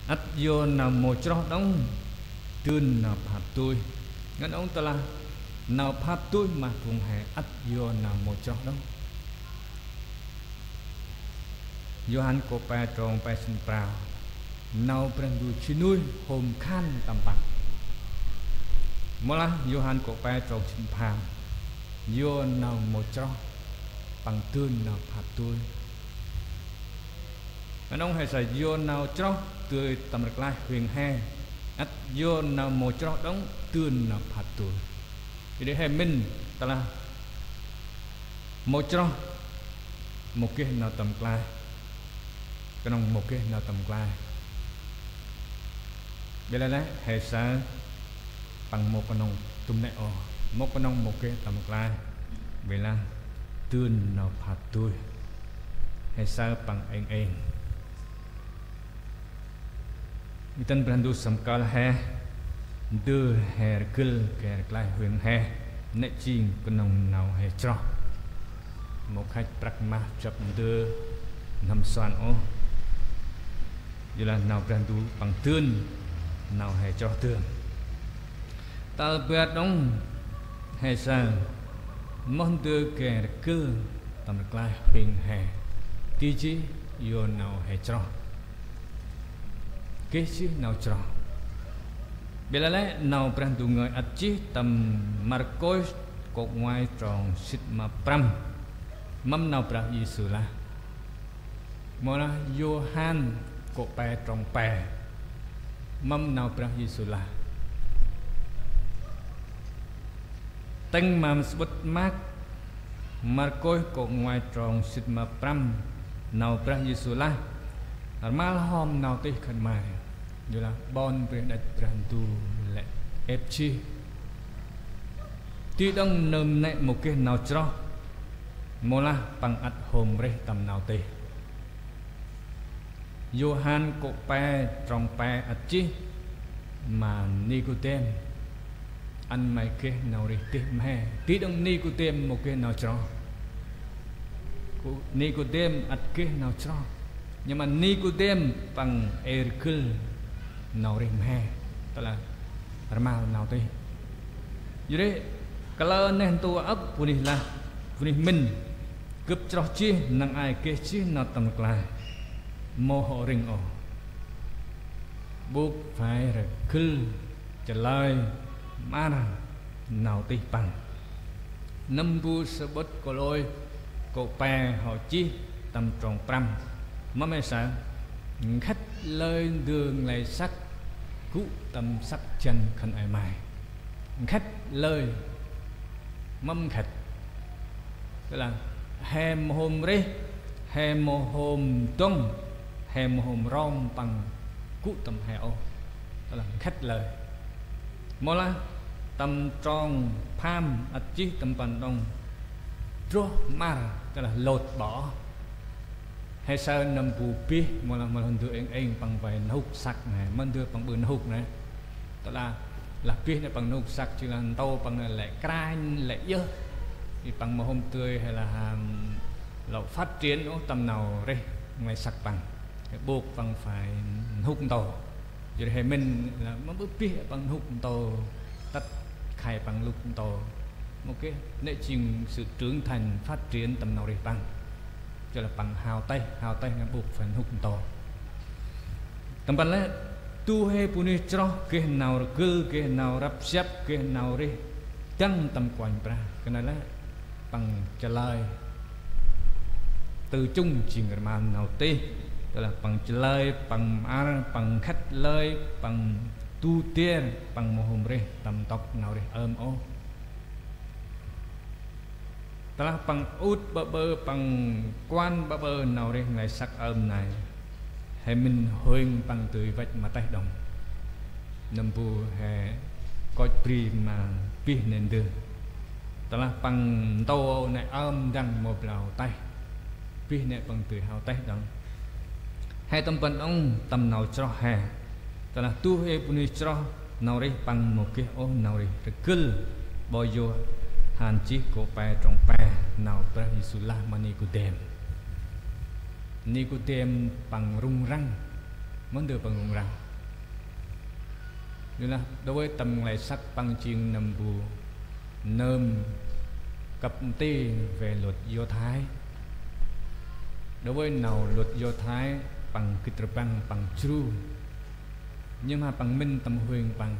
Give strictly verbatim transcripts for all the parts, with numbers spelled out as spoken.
ắt vô nào một chó đóng tươn nào phạt tôi ngân ông ta là nào phạt tôi mà vùng hè ắt vô nào một chó đóng Johan ko pa trong pa sinh prao nào pren du chinui hôm khan tầm bằng mola Johan ko pa trong sinh phàm vô nào một chó bằng tươn nào phạt tôi ngân ông hay sẽ vô nào chó tươi tầm được lai huyền he ắt vô nào một chó đóng tươn nào phạt tôi thì để hay mình ta là một chó một cái nào tầm lai cái nông một cái nào tầm lai bây giờ đấy hệ sẽ bằng một con nông tum nẹo một con nông một cái tầm lai vậy là tươn nào phạt tôi hệ sẽ bằng anh anh Itan berandu samkal he đưa hè kil kẻ lại huyền he nệ chinh con nào he cho một khách pragma chập đưa năm xoan ô như là nào berandu bằng tương nào he cho tương ta biết đông he sang mong đưa kẻ kil tầm lại huyền he kỳ chi yo nào he cho cái chứ nào cho bây giờ nào pernah tu người ắt chi tầm Marcos cột ngoài tròn xịt mà pram mâm nào pernah Yesus là mona Johan cột pè tròn pè mâm nào pernah Yesus là tên mà bút mát Marcos cột ngoài tròn xịt mà pram nào pernah Yesus là mal hôm nào tới khẩn mai như là bon về đặt rantu lệ ép chi tuy đông nơm nệ một cái nào cho mola bằng ắt hôm re tầm nào tê Johan cột pe trong pe ắt chi mà Nicodem ăn mày cái nào đi tìm hè tí đông Nicodem một cái nào cho Nicodem ắt cái nào cho nhưng mà Nicodem bằng Erkul nào rìm hè tức là ramal nào tây jadi kalau nên tua ấp puni là puni mình cướp cho chi năng ai kế chi nào tầm lại mô hộ rình ổ buộc phải là kul trả lời mà nào tây bằng năm bu sơ bớt cô lôi cô bè họ chi tầm tròn pram mà mẹ sợ khách lời đường lại sắc cũ tầm sắc chân khăn ai mài khách lời mâm khách tức là hem hôm rê hem hôm tung hem hôm rom bằng cũ tầm hẹo tức là khách lời mô la tầm tròn pham ắt chi tầm bằng đông rô mar tức là lột bỏ hay sao nằm bù pi mà là mà lần thứ anh anh bằng vài hút sặc này mình đưa bằng bươn hút này tức là là pi này bằng hút sặc chứ là tàu bằng lại cay lại dơ thì bằng một hôm tươi hay là là phát triển nó tầm nào đây ngoài sặc bằng buộc bằng phải hút tàu rồi hay mình là mất bước pi bằng hút tàu tắt khai bằng lúc tàu một cái nệ trình sự trưởng thành phát triển tầm nào đây bằng cho là bằng hào tay hào tay nó buộc phải hút to tầm bằng là tu hay puni cho cái nào cứ cái nào rắp xếp cái nào đi chân tầm quanh ra cái này là bằng trả lời từ chung chỉ người mà nào tê tức là bằng trả lời bằng ar bằng khách lời bằng tu tiên bằng một hôm đi tầm tóc nào đi ôm ô ta bằng út bơ bơ bằng quan bơ bơ nào đây ngày sắc ôm này hay mình hơi bằng từ vạch mà tay đồng nằm bù hay coi pri mà pi nên đưa ta là bằng tàu này ôm đằng một lào tay pi này bằng từ hào tay đồng hai tâm phần ông tầm nào cho hè ta là tu hay puni cho nào đây bằng một cái ô nào đây cứ bao nhiêu hàn chí của bài trong bài nào pra Yesus là mà Nicodem Nicodem bằng rung răng muốn được bằng ngùng rằng như là đối với tầm ngày sắc bằng chiên nằm bù nơm cập ti về luật Do Thái đối với nào luật Do Thái bằng kịch bằng bằng chru nhưng mà bằng minh tầm huyền bằng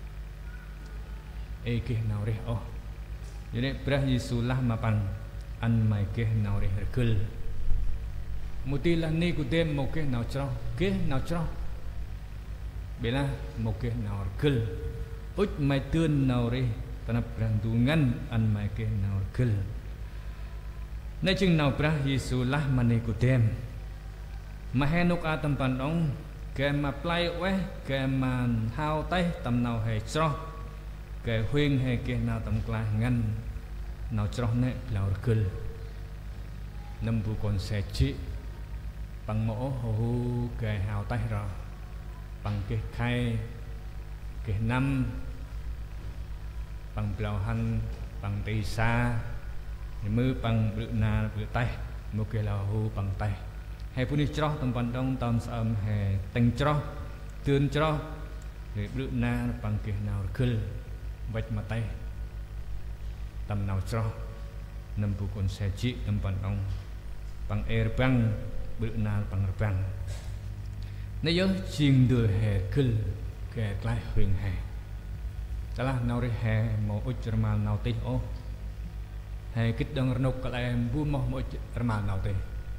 e kia nào đấy oh jadi Prah Yesus lah mà bằng ăn mày kia nào đấy kul muti là ni của tem một cái nào cho kia nào cho bela một cái nào kul út mày tuôn nào đấy tanap rantungan ăn mày kia nào kul nay chừng nào Prah Yesus lah mà ni của tem mà hè nục a tầm pan ông cái mà play quét cái mà hao tay tầm nào hay cho cái huyên hay kia nào tầm qua ngăn nào cho nè là kul năm vụ còn sẽ trị bằng mẫu hồ cái hao tay rồi bằng cái khay cái năm bằng bèo hành bằng tay xa mưa bằng bự na bự tay một cái là hồ bằng tay hay phụ nữ cho tầm vận động tầm sầm hay tình cho tương cho để bự na bằng cái nào kul vạch mặt tay tầm nào cho năm vụ còn sẽ trị tầm vận động bằng air băng bự na bằng băng nếu nhớ chiên đưa hè kul kẻ lại huyền hè đó là nào đấy hè một ít mà nào tí ô hè kích đang nộp cái em bu một một mà nào tí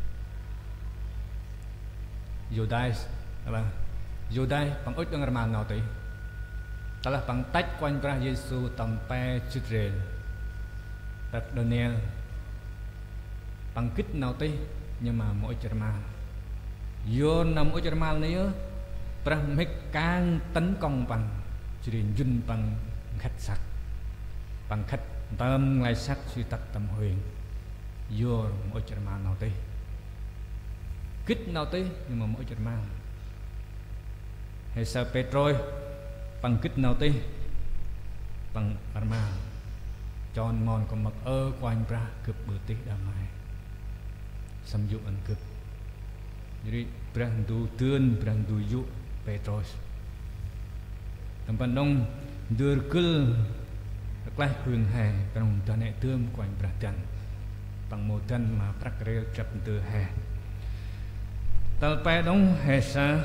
Judai là Judai bằng ít đang mà nào tí đó là bằng tách quanh Prah Yesus tầm pe Israel đặt Daniel bằng kích nào tí nhưng mà mỗi mà vô nằm ở German này Prah mấy càng tấn công bằng chỉ đến dun bằng khách sắc bằng khách tâm ngày sắc suy tật tâm huyền vô mỗi German nào tí kích nào tí nhưng mà mỗi German hay sao Petro bằng kích nào tí bằng Arman John mòn còn mặc ơ quanh Prah cực bữa tí đam mai xâm dụ ăn cực jadi berang du tuan berang du yu Petros tempat dong durkul kelah huyền hè trong toàn hệ tương quanh Bratan bằng một thân mà prakrel chập từ hè tal pe dong hè sa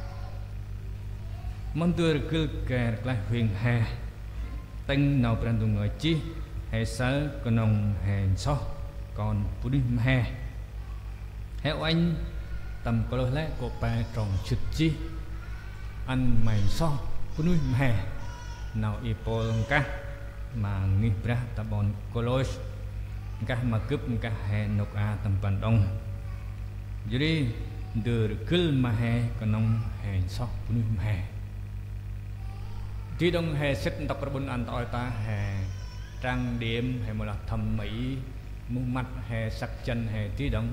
mong durkul ke kelah huyền hè teng nào brang du ngồi chi hè sa konong hè so còn pudim hè hè anh tầm có lẽ của bà trồng chụt chi ăn mày so có nuôi mè nào ipol cá mà nghi ra ta bon colos cá mà cướp cá hè nộp a tầm bàn đông jadi đưa kêu mà hè còn nông hè so có nuôi mè tí đông hè xích tập ra bên ăn tỏi ta hè trang điểm hay một là thẩm mỹ muôn mặt hè sắc chân hè tí đông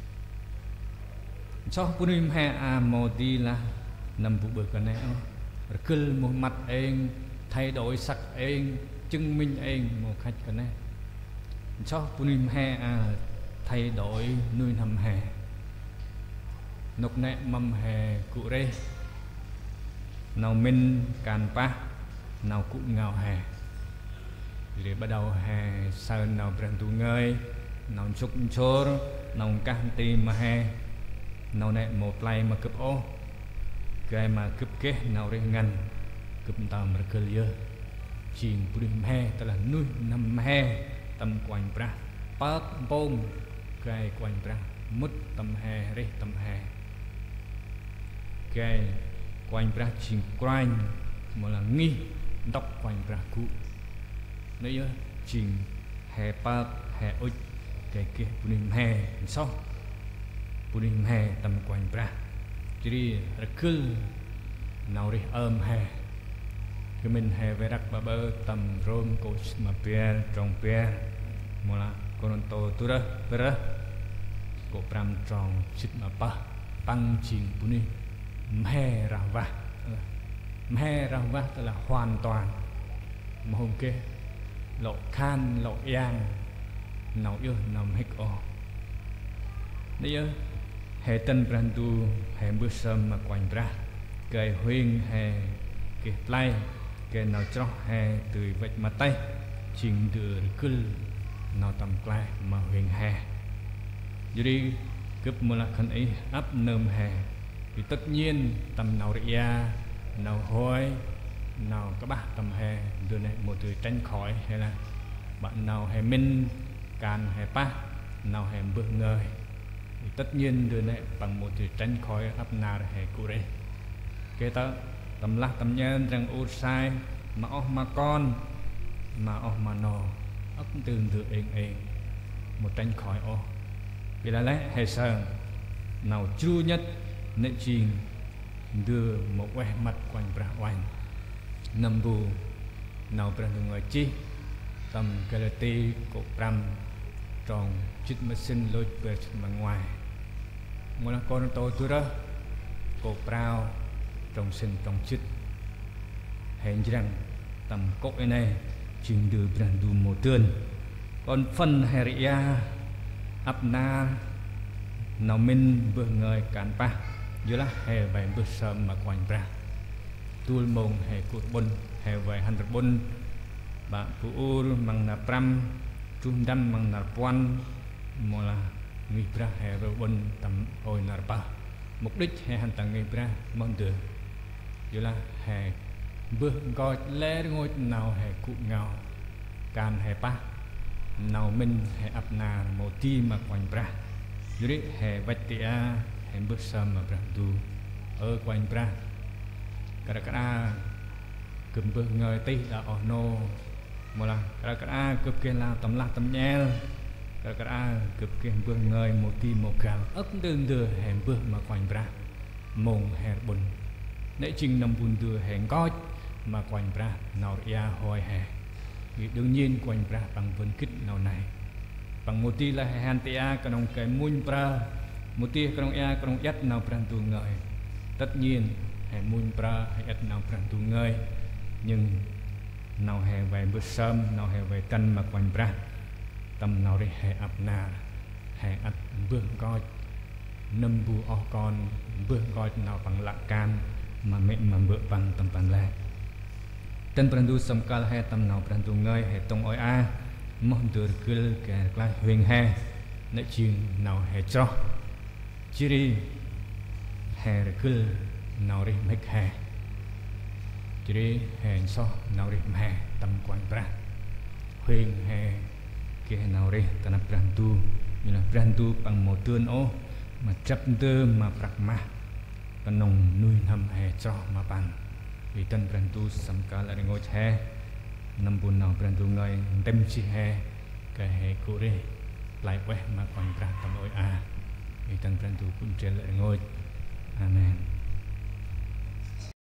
cho punim hè a modi là nằm vụ bực cái này kêu một mặt em thay đổi sắc em chứng minh em một khách cái này cho punim hè a thay đổi nuôi nằm hè nục nẹ mầm hè cụ rê nào minh càn pa nào cụ ngào hè để bắt đầu hè sơn nào bèn tu ngơi nào chúc chor nào căng tim mà hè nào nè một lại mà cướp ô cái mà cướp kế nào đây ngăn cướp tầm mà cười dơ chiên purim he tức là nuôi nằm he tầm quanh pra pat bom cái quanh pra mút tầm he đấy tầm he cái quanh pra chiên quanh mà là nghi đọc quanh pra cũ đấy nhớ chiên he pat he ôi cái kia purim he sao punim he tầm quanh pra jadi rekul nào đi ôm he cái mình he về đặc bà bơ tầm rom coach mà pia trong pia mula koronto tu đó đó cổ pram trong chít mà pa tăng chỉnh punim he ra va he ra va tức là hoàn toàn mà hôm kia lộ khan lộ yang nào yêu nằm hết o bây giờ hệ tân pran tu hệ bữa sớm mà quanh ra cái huyên hệ cái play cái nào cho hệ từ vạch mặt tay chỉnh đưa cứ nào tầm play mà huyền hè jadi cướp một là khăn ấy áp nơm hè vì tất nhiên tầm nào ria nào hôi nào các bác tầm hè đưa này một từ tránh khỏi hay là bạn nào hè minh can hè pa nào hè bước ngơi thì tất nhiên đưa này bằng một từ tránh khỏi áp na hè cụ đấy kế ta tầm lắc tầm nhân rằng ô sai mà ô mà con mà ô mà nò ấp tương tự ên ên một tránh khỏi ô vì là lấy hệ sơn nào chu nhất nên chiên đưa một que mặt quanh bra quanh năm bù nào bra người chi tầm cái tì cổ pram tròn chít mà xin lôi về mà ngoài một là con tôi tôi đó cổ prao trong sinh trong chít hẹn rằng tầm cốc này trình đưa bra đủ một tươn còn phần heria áp na nào minh bữa người cản pa dưới là hè về bữa sớm mà quanh ra tuôn mông hè cột bôn hè về hành bôn bạn phụ u bằng là pram trung đâm bằng là quan mà là người ra hè về bôn tầm hồi là ba mục đích hè hành tầng người ra mong được dưới là hè bữa coi lẽ ngôi nào hè cụ ngào can hè pa nào mình hè áp na một ti mà quanh ra dưới hè vạch tia hè bước sớm mà tu ở quanh ra cả cả cầm bước người tây là ở nô mà là cả cả cướp kia là tầm lạc tầm nhẹ cả cả cướp kia bước người một ti một gạo ấp đường đưa hè bước mà quanh ra mông hè bùn nãy trình năm bùn đưa hẹn coi mà quanh ra nào ia hồi hè thì đương nhiên quanh ra bằng vân kích nào này bằng một tí là hàn tia cái nông cái muôn pra một tí cái nông ia cái nông yết nào pran tu ngơi tất nhiên hay muôn pra hay yết nào pran tu ngơi nhưng nào hè về bữa sớm nào hè về tân mà quanh pra tâm nào đi hè áp na hè áp bước coi nâm bu o con bước coi nào bằng lạc can mà mẹ mà bước bằng tầm bàn lệ tân pran tu sầm cal hè tâm nào pran tu ngơi hè tông oi a mong được cứ cái lại huyền hè nãy chiều nào hè cho chỉ đi hè cứ nào đi mấy hè chỉ đi hè so nào đi hè tầm quan pra huyền hè kia nào đi ta nạp pran tu như là pran tu bằng một tuôn ô mà chấp tư mà bạc ma cái nồng nuôi nằm hè cho mà bằng vì tân pran tu sắm cả lại ngồi hè năm buồn nào pran tu người tem chi hè cái hè cụ đi lại quay mà còn ra tầm ôi à vì tân pran tu cũng trên lại ngồi amen.